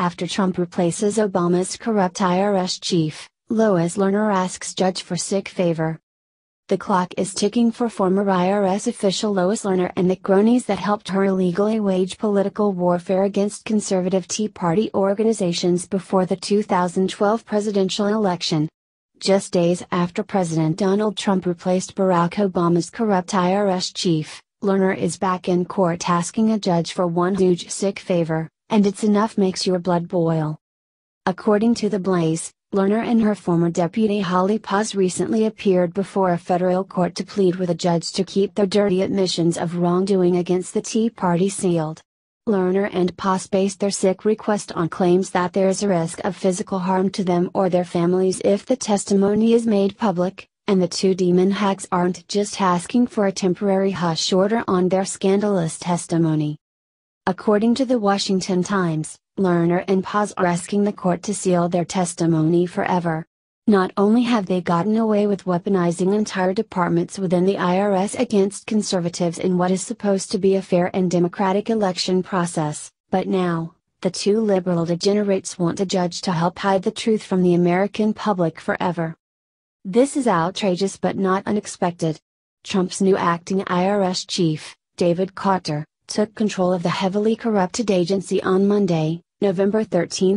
After Trump replaces Obama's corrupt IRS chief, Lois Lerner asks judge for sick favor. The clock is ticking for former IRS official Lois Lerner and the cronies that helped her illegally wage political warfare against conservative Tea Party organizations before the 2012 presidential election. Just days after President Donald Trump replaced Barack Obama's corrupt IRS chief, Lerner is back in court asking a judge for one huge sick favor, and it's enough makes your blood boil. According to The Blaze, Lerner and her former deputy Holly Paz recently appeared before a federal court to plead with a judge to keep their dirty admissions of wrongdoing against the Tea Party sealed. Lerner and Paz based their sick request on claims that there is a risk of physical harm to them or their families if the testimony is made public, and the two demon hags aren't just asking for a temporary hush order on their scandalous testimony. According to the Washington Times, Lerner and Paz are asking the court to seal their testimony forever. Not only have they gotten away with weaponizing entire departments within the IRS against conservatives in what is supposed to be a fair and democratic election process, but now, the two liberal degenerates want a judge to help hide the truth from the American public forever. This is outrageous but not unexpected. Trump's new acting IRS chief, David Carter, took control of the heavily corrupted agency on Monday, November 13,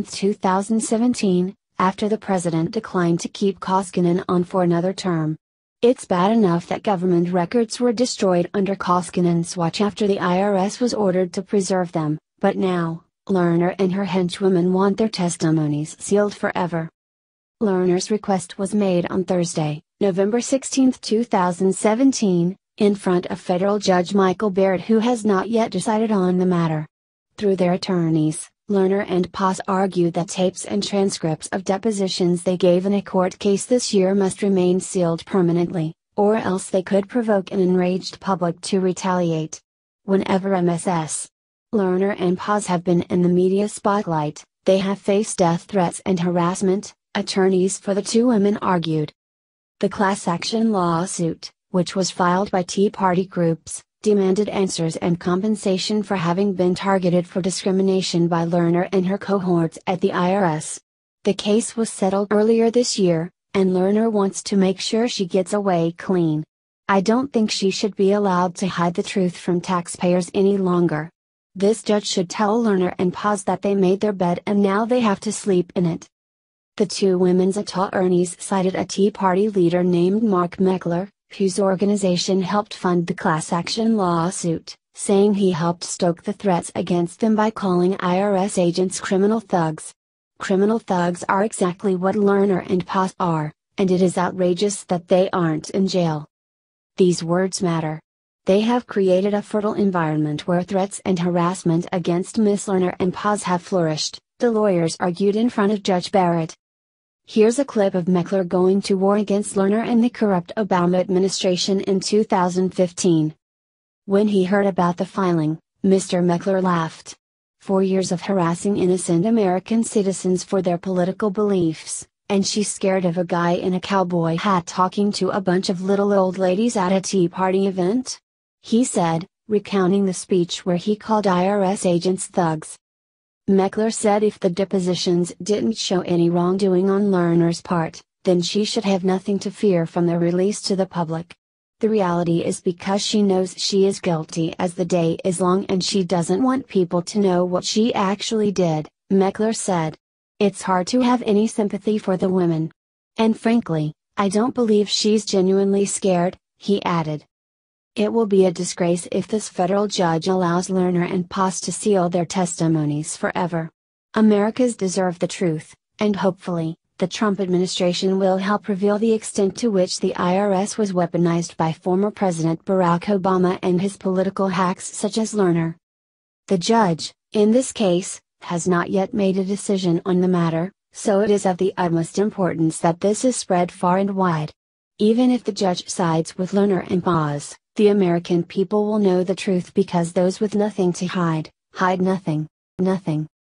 2017, after the president declined to keep Koskinen on for another term. It's bad enough that government records were destroyed under Koskinen's watch after the IRS was ordered to preserve them, but now, Lerner and her henchwomen want their testimonies sealed forever. Lerner's request was made on Thursday, November 16, 2017, in front of federal judge Michael Barrett, who has not yet decided on the matter. Through their attorneys, Lerner and Paz argue that tapes and transcripts of depositions they gave in a court case this year must remain sealed permanently, or else they could provoke an enraged public to retaliate. Whenever MSS. Lerner and Paz have been in the media spotlight, they have faced death threats and harassment, attorneys for the two women argued. The class action lawsuit, which was filed by Tea Party groups, demanded answers and compensation for having been targeted for discrimination by Lerner and her cohorts at the IRS. The case was settled earlier this year, and Lerner wants to make sure she gets away clean. I don't think she should be allowed to hide the truth from taxpayers any longer. This judge should tell Lerner and Paz that they made their bed and now they have to sleep in it. The two women's attorneys cited a Tea Party leader named Mark Meckler, whose organization helped fund the class action lawsuit, saying he helped stoke the threats against them by calling IRS agents criminal thugs. Criminal thugs are exactly what Lerner and Paz are, and it is outrageous that they aren't in jail. These words matter. They have created a fertile environment where threats and harassment against Ms. Lerner and Paz have flourished, the lawyers argued in front of Judge Barrett. Here's a clip of Meckler going to war against Lerner and the corrupt Obama administration in 2015. When he heard about the filing, Mr. Meckler laughed. 4 years of harassing innocent American citizens for their political beliefs, and she's scared of a guy in a cowboy hat talking to a bunch of little old ladies at a Tea Party event? He said, recounting the speech where he called IRS agents thugs. Meckler said if the depositions didn't show any wrongdoing on Lerner's part, then she should have nothing to fear from their release to the public. The reality is because she knows she is guilty as the day is long and she doesn't want people to know what she actually did, Meckler said. It's hard to have any sympathy for the women. And frankly, I don't believe she's genuinely scared, he added. It will be a disgrace if this federal judge allows Lerner and Paz to seal their testimonies forever. Americans deserve the truth, and hopefully, the Trump administration will help reveal the extent to which the IRS was weaponized by former President Barack Obama and his political hacks such as Lerner. The judge, in this case, has not yet made a decision on the matter, so it is of the utmost importance that this is spread far and wide. Even if the judge sides with Lerner and Paz, the American people will know the truth because those with nothing to hide, hide nothing.